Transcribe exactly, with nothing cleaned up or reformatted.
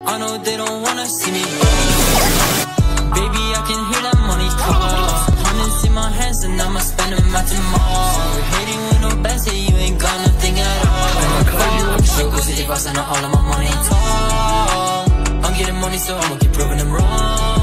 I know they don't wanna see me. Baby, I can hear that money call. Hundreds in my hands and I'ma spend them at tomorrow. You're hating with no bad, say you ain't got nothing at all. I'm sure cause if I send all of my money tall, I'm getting money so I'ma keep proving them wrong.